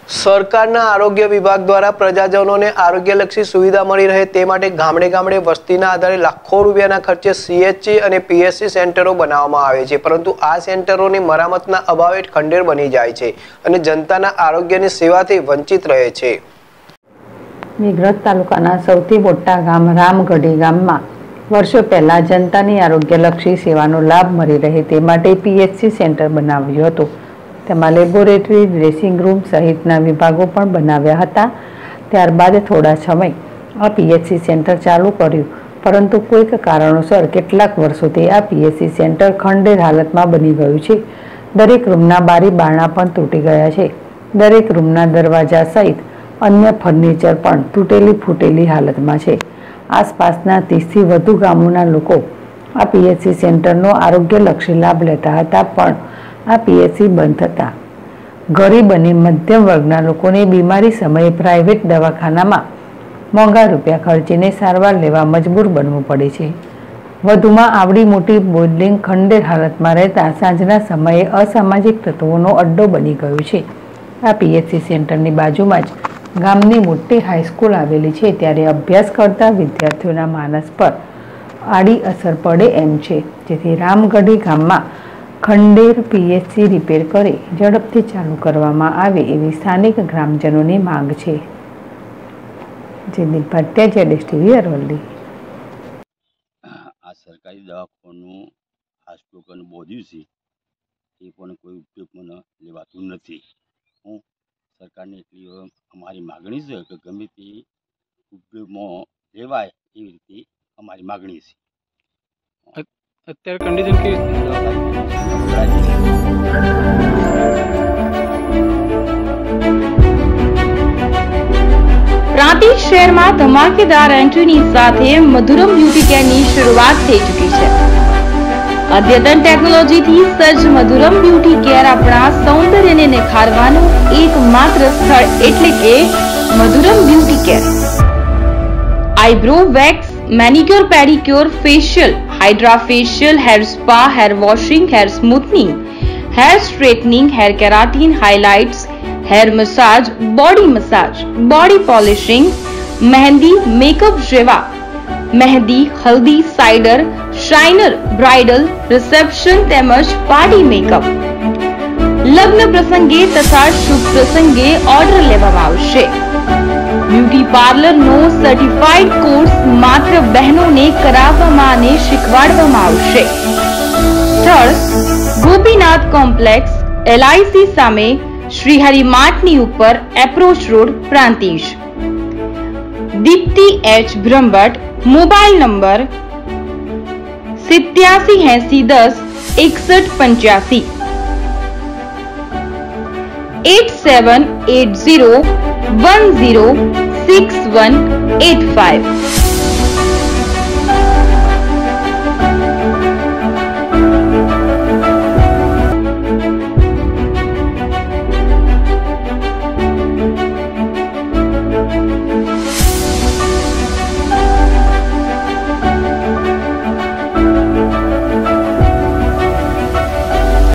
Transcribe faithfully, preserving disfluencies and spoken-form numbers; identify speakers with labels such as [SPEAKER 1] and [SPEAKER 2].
[SPEAKER 1] સરકારના આરોગ્ય વિભાગ દ્વારા પ્રજાજનોને આરોગ્યલક્ષી સુવિધા મળી રહે તે માટે ગામડે ગામડે વસ્તીના આધારે લાખો રૂપિયાના ખર્ચે સીએચસી અને પીએચસી સેન્ટરો બનાવવામાં આવે છે, પરંતુ આ સેન્ટરોની મરામતના અભાવે ખંડેર બની જાય છે અને જનતાના આરોગ્યની સેવાથી વંચિત રહે છે।
[SPEAKER 2] મેઘરજ તાલુકાના સૌથી મોટા ગામ રામગઢી ગામમાં વર્ષો પહેલા જનતાની આરોગ્યલક્ષી સેવાનો લાભ મળી રહે તે માટે પીએચસી સેન્ટર બનાવ્યું હતું। તેમાં લેબોરેટરી, ડ્રેસિંગ રૂમ સહિતના વિભાગો પણ બનાવ્યા હતા। ત્યારબાદ થોડા સમય આ પીએચસી સેન્ટર ચાલુ કર્યું, પરંતુ કોઈક કારણોસર કેટલાક વર્ષોથી આ પીએચસી સેન્ટર ખંડેર હાલતમાં બની ગયું છે। દરેક રૂમના બારી બારણા પણ તૂટી ગયા છે। દરેક રૂમના દરવાજા સહિત અન્ય ફર્નિચર પણ તૂટેલી ફૂટેલી હાલતમાં છે। આસપાસના ત્રીસથી વધુ ગામોના લોકો આ પીએચસી સેન્ટરનો આરોગ્યલક્ષી લાભ લેતા હતા, પણ આ પીએચસી બંધ થતા ગરીબ અને મધ્યમ વર્ગના લોકોને બીમારી સમયે પ્રાઇવેટ દવાખાનામાં મોંઘા રૂપિયા ખર્ચીને સારવાર લેવા મજબૂર બનવું પડે છે। વધુમાં આવડી મોટી બિલ્ડિંગ ખંડેર હાલતમાં રહેતા સાંજના સમયે અસામાજિક તત્વોનો અડ્ડો બની ગયો છે। આ પીએચસી સેન્ટરની બાજુમાં જ ગામની મોટી હાઈસ્કૂલ આવેલી છે, ત્યારે અભ્યાસ કરતા વિદ્યાર્થીઓના માનસ પર આડી અસર પડે એમ છે, જેથી રામગઢી ગામમાં ખંડેર પીએચસી રિપેર કરી ઝડપથી ચાલુ કરવામાં આવે એવી સ્થાનિક ગ્રામજનોની માંગ છે। જેની ભટ્ટિયા જેડેસટીવી અરવલ્લી।
[SPEAKER 3] આ સરકારી દવાખાનું હાસ્પિટલ બોધ્યું છે એ પણ કોઈ ઉપયોગમાં લેવાતું નથી। હું સરકારને એટલી અમારી માગણી છે કે ગમે તે ઉપયોગમાં લેવાય એવી રીતે અમારી માગણી છે।
[SPEAKER 4] અત્યારે કંડિશન કેવી
[SPEAKER 5] પ્રાંતિજ શહેરમાં ધમાકેદાર એન્ટ્રીની સાથે મધુરમ બ્યુટી કેરની શરૂઆત થઈ ચૂકી છે। અદ્યતન ટેકનોલોજીથી સજ્જ મધુરમ બ્યુટી કેર આપણા સૌંદર્યને નિખારવાનું એકમાત્ર સ્થળ એટલે કે Madhuram beauty care. Eyebrow wax, manicure, pedicure, facial, hydra facial, hair spa, hair washing, hair smoothening, hair straightening, hair keratin, highlights, hair massage, body massage, body polishing, mehndi, makeup જેવા મહેંદી, હલ્દી, સાઇડર, શાઇનર, બ્રાઇડલ, રિસેપ્શન તેમજ party makeup, લગ્ન પ્રસંગે તથા શુભ પ્રસંગે order લેવામાં આવશે। બ્યુટી પાર્લરનો સર્ટિફાઈડ કોર્સ માત્ર બહેનોને કરાવવામાં અને શીખવાડવામાં આવશે। સ્થળ ગોપીનાથ કોમ્પ્લેક્સ, એલઆઈસી સામે, શ્રીહરિ માર્ટની ઉપર, approach road, Prantij. Deepti H Brahmbhatt, mobile number સિત્યાસી એસી દસ એકસઠ પંચ્યાસી, eight seven eight zero one zero six one eight five.